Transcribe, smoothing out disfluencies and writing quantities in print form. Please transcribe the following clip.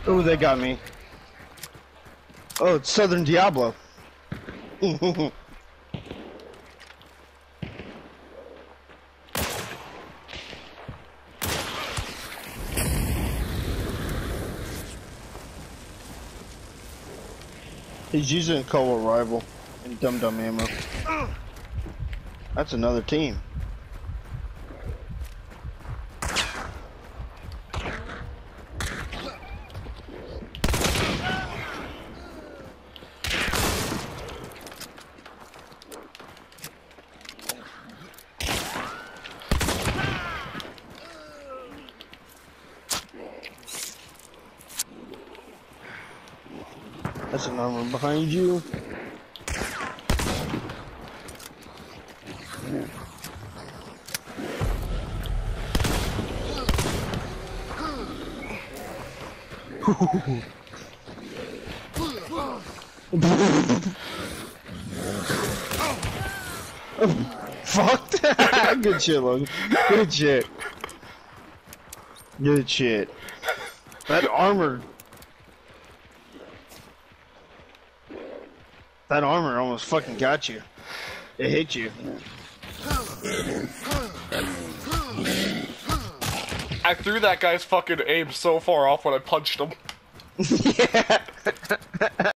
Oh, they got me. Oh, it's Southern Diablo. He's using a Colo Rival and Dum Dum ammo. That's another team. That's an armor behind you. Fuck that. Good shit, Logan. Good shit. Good shit. That armor. That armor almost fucking got you. It hit you. I threw that guy's fucking aim so far off when I punched him. Yeah.